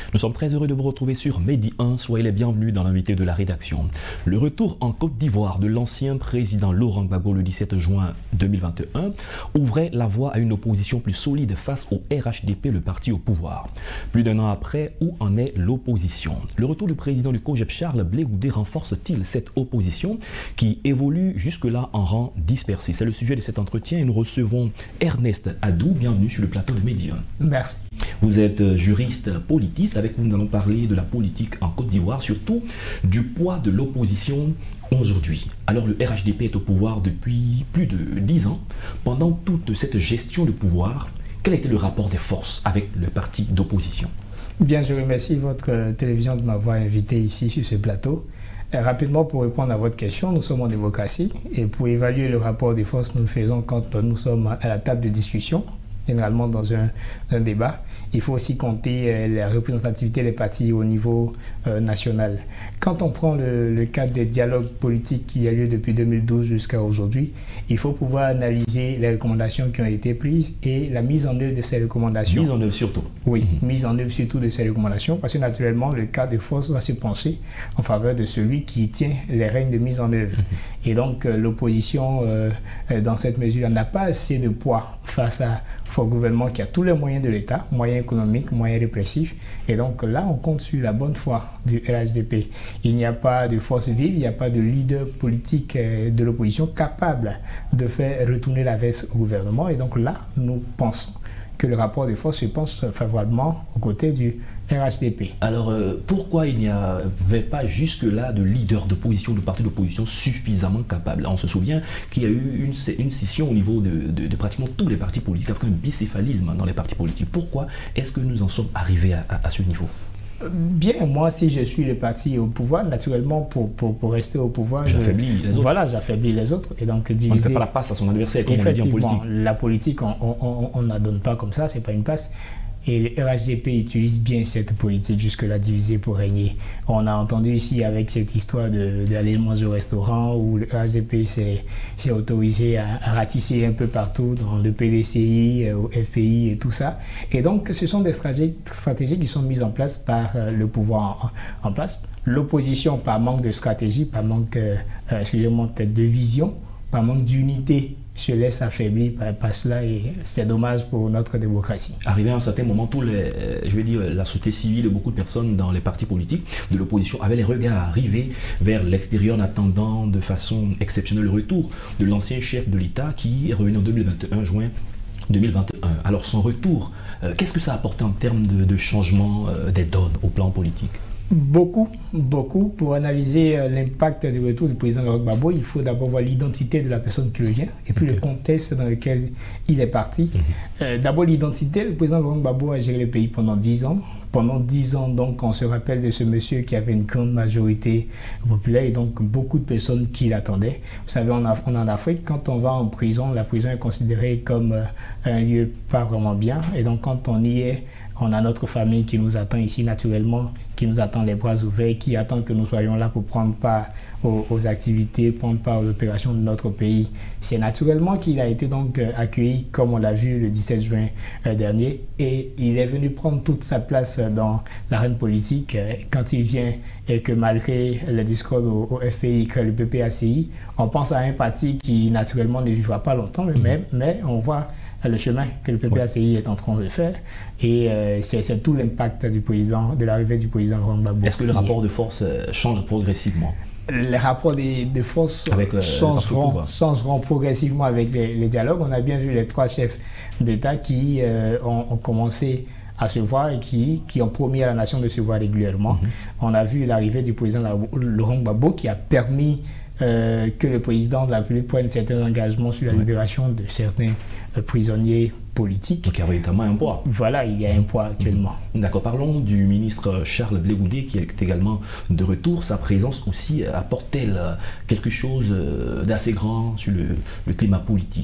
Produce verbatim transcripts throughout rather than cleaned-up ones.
Nous sommes très heureux de vous retrouver sur Medi un. Soyez les bienvenus dans l'invité de la rédaction. Le retour en Côte d'Ivoire de l'ancien président Laurent Gbagbo le dix-sept juin deux mille vingt et un ouvrait la voie à une opposition plus solide face au R H D P, le parti au pouvoir. Plus d'un an après, où en est l'opposition? Le retour du président du COJEP, Charles Blé Goudé, renforce-t-il cette opposition qui évolue jusque-là en rang dispersé? C'est le sujet de cet entretien et nous recevons Ernest Adou. Bienvenue sur le plateau de Medi un. Merci. Vous êtes juriste politiste. Avec vous, nous allons parler de la politique en Côte d'Ivoire, surtout du poids de l'opposition aujourd'hui. Alors, le R H D P est au pouvoir depuis plus de dix ans. Pendant toute cette gestion de pouvoir, quel a été le rapport des forces avec le parti d'opposition? Bien, je remercie votre télévision de m'avoir invité ici sur ce plateau. Et rapidement, pour répondre à votre question, nous sommes en démocratie et pour évaluer le rapport des forces, nous le faisons quand nous sommes à la table de discussion, généralement dans un, un débat. Il faut aussi compter euh, la représentativité des partis au niveau euh, national. Quand on prend le, le cadre des dialogues politiques qui a lieu depuis deux mille douze jusqu'à aujourd'hui, il faut pouvoir analyser les recommandations qui ont été prises et la mise en œuvre de ces recommandations. Mise en œuvre surtout. Oui, mmh. mise en œuvre surtout de ces recommandations, parce que naturellement, le cadre de force doit se pencher en faveur de celui qui tient les règnes de mise en œuvre. Mmh. Et donc, euh, l'opposition, euh, dans cette mesure, n'a pas assez de poids face à un gouvernement qui a tous les moyens de l'État, moyens économiques, moyens répressifs. Et donc là, on compte sur la bonne foi du R H D P. Il n'y a pas de force vive, il n'y a pas de leader politique de l'opposition capable de faire retourner la veste au gouvernement. Et donc là, nous pensons que le rapport de force se pense favorablement aux côtés du R H D P. Alors, euh, pourquoi il n'y avait pas jusque-là de leader d'opposition, de parti d'opposition suffisamment capable? On se souvient qu'il y a eu une, une scission au niveau de, de, de pratiquement tous les partis politiques, avec un bicéphalisme dans les partis politiques. Pourquoi est-ce que nous en sommes arrivés à, à, à ce niveau? Bien, moi, si je suis le parti au pouvoir, naturellement, pour, pour, pour rester au pouvoir, j'affaiblis les autres. Voilà, j'affaiblis les autres. Et donc, diviser... On ne fait pas la passe à son adversaire, comme on le dit en politique. La politique, on ne la donne pas comme ça, ce n'est pas une passe. Et le R H D P utilise bien cette politique jusque-là, divisée pour régner. On a entendu ici avec cette histoire d'aller manger au restaurant où le R H D P s'est autorisé à, à ratisser un peu partout dans le P D C I, au F P I et tout ça. Et donc, ce sont des stratégies, stratégies qui sont mises en place par euh, le pouvoir en, en place. L'opposition, par manque de stratégie, par manque, euh, excusez-moi, peut-être de vision, par manque d'unité, se laisse affaiblir par, par cela et c'est dommage pour notre démocratie. Arrivé à un certain moment, tous les, je vais dire, la société civile et beaucoup de personnes dans les partis politiques de l'opposition avaient les regards rivés vers l'extérieur en attendant de façon exceptionnelle le retour de l'ancien chef de l'État qui est revenu en deux mille vingt et un, juin deux mille vingt et un. Alors son retour, euh, qu'est-ce que ça a apporté en termes de, de changement euh, des donnes au plan politique? Beaucoup, beaucoup. Pour analyser euh, l'impact du retour du président Laurent Gbagbo, il faut d'abord voir l'identité de la personne qui revient et puis okay. le contexte dans lequel il est parti. Mm-hmm. euh, d'abord l'identité, le président Laurent Gbagbo a géré le pays pendant dix ans. Pendant dix ans, donc, on se rappelle de ce monsieur qui avait une grande majorité populaire et donc beaucoup de personnes qui l'attendaient. Vous savez, on, a, on en Afrique, quand on va en prison, la prison est considérée comme euh, un lieu pas vraiment bien. Et donc, quand on y est, on a notre famille qui nous attend ici naturellement, qui nous attend les bras ouverts, qui attend que nous soyons là pour prendre part aux, aux activités, prendre part aux opérations de notre pays. C'est naturellement qu'il a été donc euh, accueilli, comme on l'a vu le dix-sept juin euh, dernier, et il est venu prendre toute sa place dans l'arène politique euh, quand il vient et que malgré le discours au, au F P I, que le P P A C I, on pense à un parti qui naturellement ne vivra pas longtemps, mmh. mais, mais on voit le chemin que le P P A C I ouais. est en train de faire et euh, c'est tout l'impact du président, de l'arrivée du président Laurent Gbagbo. Est-ce que le rapport de force change progressivement? Les rapports de, de force avec, euh, changeront, changeront progressivement avec les, les dialogues. On a bien vu les trois chefs d'État qui euh, ont, ont commencé à se voir et qui, qui ont promis à la nation de se voir régulièrement. Mm-hmm. On a vu l'arrivée du président Laurent Gbagbo qui a permis Euh, que le président de la République prenne certains engagements sur la ouais. libération de certains euh, prisonniers politiques. Donc il y a véritablement un poids. Voilà, il y a un poids actuellement. Mmh. D'accord, parlons du ministre Charles Blé Goudé qui est également de retour. Sa présence aussi apporte-t-elle quelque chose d'assez grand sur le, le climat politique?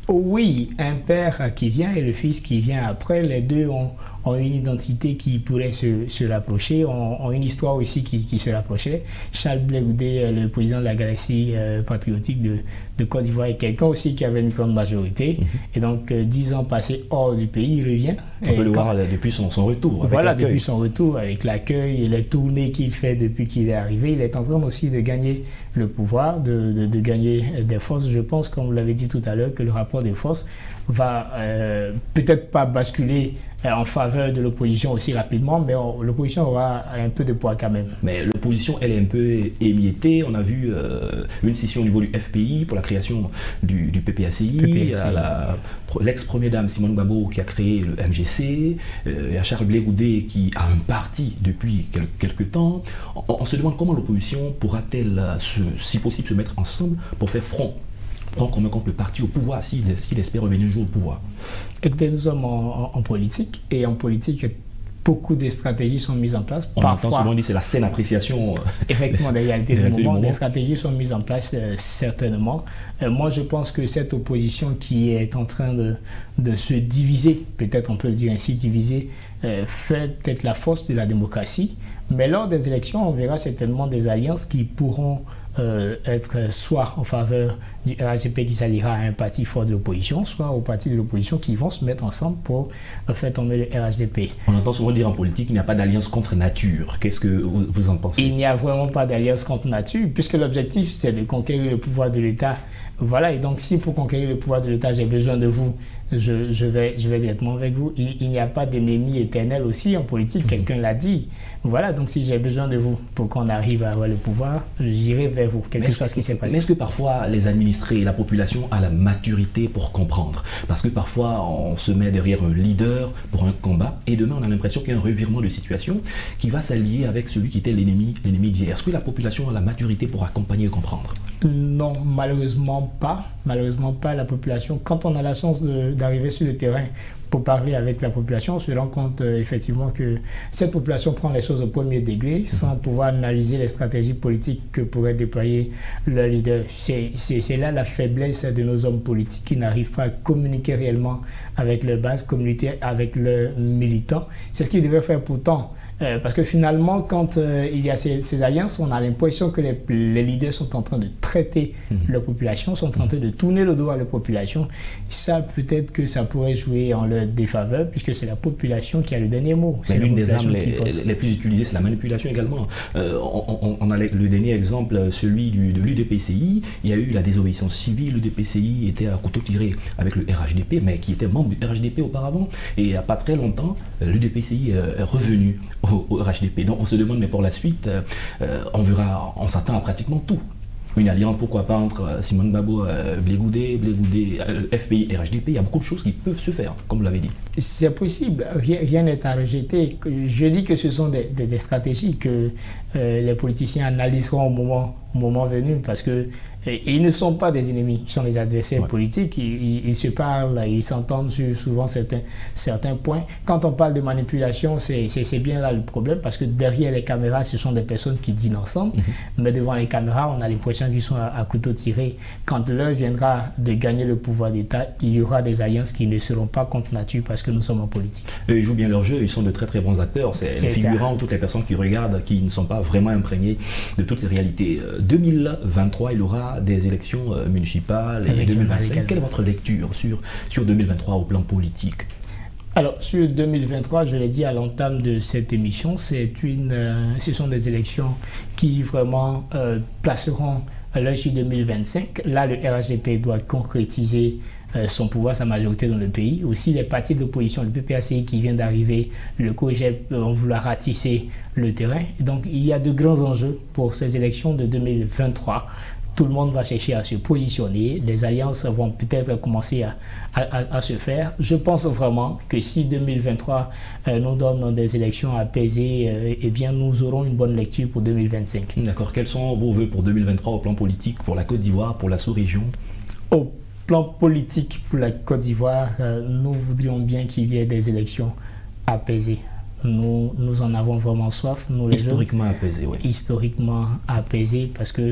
Oui, un père qui vient et le fils qui vient après, les deux ont, ont une identité qui pourrait se, se rapprocher, ont, ont une histoire aussi qui, qui se rapprocherait. Charles Blé Goudé, le président de la Galaxie euh, patriotique de, de Côte d'Ivoire, est quelqu'un aussi qui avait une grande majorité. Mm-hmm. Et donc, euh, dix ans passés hors du pays, il revient. On peut le voir depuis son, son retour. Voilà, depuis son retour, avec l'accueil et les tournées qu'il fait depuis qu'il est arrivé. Il est en train aussi de gagner le pouvoir, de, de, de gagner des forces. Je pense, comme vous l'avez dit tout à l'heure, que le rapport de force va euh, peut-être pas basculer euh, en faveur de l'opposition aussi rapidement, mais l'opposition aura un peu de poids quand même. Mais l'opposition, elle est un peu émiettée. On a vu euh, une scission au niveau du F P I pour la création du, du P P A C I, P P A C I. À l'ex-première dame Simone Gbagbo qui a créé le M G C, euh, et à Charles Blé Goudé qui a un parti depuis quel, quelques temps. On, on se demande comment l'opposition pourra-t-elle, si possible, se mettre ensemble pour faire front prend commun contre le parti au pouvoir, s'il s'il espère revenir un jour au pouvoir. Écoutez, nous sommes en, en, en politique, et en politique, beaucoup de stratégies sont mises en place. On Parfois, entend souvent dire c'est la saine appréciation. Effectivement, des réalités du moment, des stratégies sont mises en place, euh, certainement. Euh, moi, je pense que cette opposition qui est en train de, de se diviser, peut-être on peut le dire ainsi, diviser, euh, fait peut-être la force de la démocratie. Mais lors des élections, on verra certainement des alliances qui pourront euh, être soit en faveur du R H D P qui s'alliera à un parti fort de l'opposition, soit au parti de l'opposition qui vont se mettre ensemble pour euh, faire tomber le R H D P. On entend souvent dire en politique qu'il n'y a pas d'alliance contre nature. Qu'est-ce que vous, vous en pensez? Il n'y a vraiment pas d'alliance contre nature, puisque l'objectif, c'est de conquérir le pouvoir de l'État. Voilà, et donc si pour conquérir le pouvoir de l'État, j'ai besoin de vous, je, je, vais, je vais directement avec vous. Il, il n'y a pas d'ennemi éternel aussi en politique, mmh. quelqu'un l'a dit. Voilà, donc si j'ai besoin de vous pour qu'on arrive à avoir le pouvoir, j'irai vers vous, quel que soit ce qui s'est passé. Mais est-ce que parfois les administrés et la population ont la maturité pour comprendre? Parce que parfois on se met derrière un leader pour un combat et demain on a l'impression qu'il y a un revirement de situation qui va s'allier avec celui qui était l'ennemi l'ennemi d'hier. Est-ce que la population a la maturité pour accompagner et comprendre? Non, malheureusement pas. Malheureusement pas. La population, quand on a la chance d'arriver sur le terrain pour parler avec la population, on se rend compte euh, effectivement que cette population prend les choses au premier degré sans pouvoir analyser les stratégies politiques que pourrait déployer le leader. C'est là la faiblesse de nos hommes politiques qui n'arrivent pas à communiquer réellement avec leur base, communiquer avec leurs militants. C'est ce qu'ils devaient faire pourtant. Euh, parce que finalement, quand euh, il y a ces, ces alliances, on a l'impression que les, les leaders sont en train de traiter mmh. leur population, sont en train de tourner le dos à la population. Ça, peut-être que ça pourrait jouer en leur défaveur, puisque c'est la population qui a le dernier mot. C'est l'une des armes les, les plus utilisées, c'est la manipulation également. Euh, on, on, on a le dernier exemple, celui du, de l'U D P C I. Il y a eu la désobéissance civile. L'U D P C I était à couteau tiré avec le R H D P, mais qui était membre du R H D P auparavant. Et il n'y a pas très longtemps, l'U D P C I est revenu au, au R H D P. Donc on se demande, mais pour la suite, euh, on verra, on s'attend à pratiquement tout. Une alliance, pourquoi pas, entre Simone Gbagbo, euh, Blé Goudé, Blé Goudé, euh, F P I et R H D P. Il y a beaucoup de choses qui peuvent se faire, comme vous l'avez dit. C'est possible, rien n'est à rejeter. Je dis que ce sont des, des, des stratégies que euh, les politiciens analyseront au moment, au moment venu, parce que et ils ne sont pas des ennemis, ils sont des adversaires ouais. politiques, ils, ils, ils se parlent, ils s'entendent sur souvent certains, certains points. Quand on parle de manipulation, c'est bien là le problème, parce que derrière les caméras, ce sont des personnes qui dînent ensemble, mm-hmm. mais devant les caméras, on a l'impression qu'ils sont à, à couteau tiré. Quand l'heure viendra de gagner le pouvoir d'État, il y aura des alliances qui ne seront pas contre nature, parce que nous sommes en politique. Eux, ils jouent bien leur jeu, ils sont de très très bons acteurs, c'est les figurants ou toutes les personnes qui regardent, qui ne sont pas vraiment imprégnés de toutes ces réalités. deux mille vingt-trois, il y aura des élections euh, municipales et deux mille vingt-cinq. Quelle est votre lecture sur, sur deux mille vingt-trois au plan politique? Alors, sur deux mille vingt-trois, je l'ai dit à l'entame de cette émission, c'est une, euh, ce sont des élections qui vraiment euh, placeront l'œil sur deux mille vingt-cinq. Là, le R H D P doit concrétiser euh, son pouvoir, sa majorité dans le pays. Aussi, les partis de l'opposition, le P P A C I qui vient d'arriver, le COJEP, vont vouloir ratisser le terrain. Donc, il y a de grands enjeux pour ces élections de deux mille vingt-trois. Tout le monde va chercher à se positionner, les alliances vont peut-être commencer à, à, à se faire. Je pense vraiment que si deux mille vingt-trois euh, nous donne des élections apaisées, euh, eh bien nous aurons une bonne lecture pour deux mille vingt-cinq. D'accord. Quels sont vos vœux pour deux mille vingt-trois au plan politique, pour la Côte d'Ivoire, pour la sous-région? Au plan politique pour la Côte d'Ivoire, euh, nous voudrions bien qu'il y ait des élections apaisées. Nous, nous en avons vraiment soif. Nous, historiquement apaisé, oui. Historiquement apaisé, parce que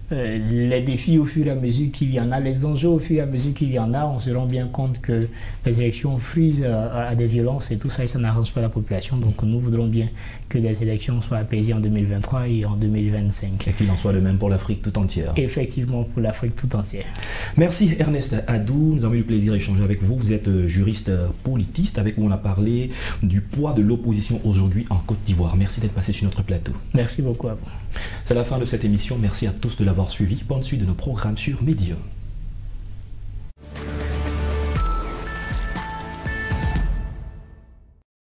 euh, les défis au fur et à mesure qu'il y en a, les enjeux au fur et à mesure qu'il y en a, on se rend bien compte que les élections frisent à, à des violences et tout ça, et ça n'arrange pas la population. Donc nous voudrons bien que les élections soient apaisées en deux mille vingt-trois et en deux mille vingt-cinq. Et qu'il en soit de même pour l'Afrique tout entière. Effectivement, pour l'Afrique tout entière. Merci Ernest Adou, nous avons eu le plaisir d'échanger avec vous. Vous êtes juriste politiste, avec vous on a parlé du poids de l'opposition aujourd'hui en Côte d'Ivoire. Merci d'être passé sur notre plateau. Merci beaucoup à vous. C'est la fin de cette émission. Merci à tous de l'avoir suivi. Bonne suite de nos programmes sur Média.